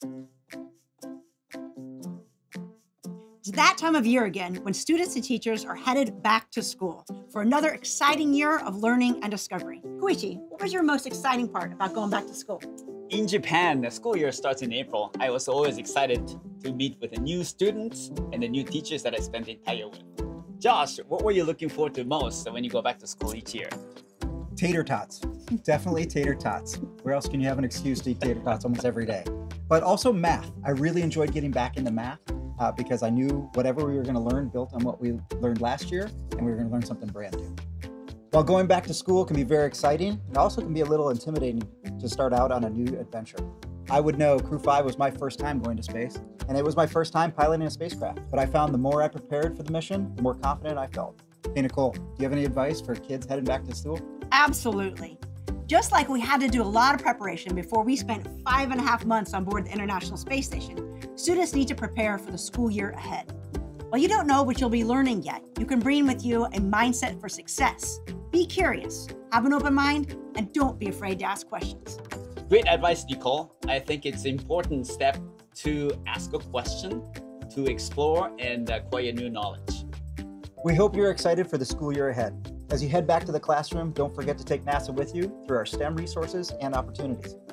It's that time of year again when students and teachers are headed back to school for another exciting year of learning and discovery. Koichi, what was your most exciting part about going back to school? In Japan, the school year starts in April. I was always excited to meet with the new students and the new teachers that I spent the entire year with. Josh, what were you looking forward to most when you go back to school each year? Tater tots. Definitely tater tots. Where else can you have an excuse to eat tater tots almost every day? But also math. I really enjoyed getting back into math because I knew whatever we were going to learn built on what we learned last year, and we were going to learn something brand new. While going back to school can be very exciting, it also can be a little intimidating to start out on a new adventure. I would know Crew 5 was my first time going to space, and it was my first time piloting a spacecraft. But I found the more I prepared for the mission, the more confident I felt. Hey, Nicole, do you have any advice for kids heading back to school? Absolutely. Just like we had to do a lot of preparation before we spent 5.5 months on board the International Space Station, students need to prepare for the school year ahead. While you don't know what you'll be learning yet, you can bring with you a mindset for success. Be curious, have an open mind, and don't be afraid to ask questions. Great advice, Nicole. I think it's an important step to ask a question, to explore and acquire new knowledge. We hope you're excited for the school year ahead. As you head back to the classroom, don't forget to take NASA with you through our STEM resources and opportunities.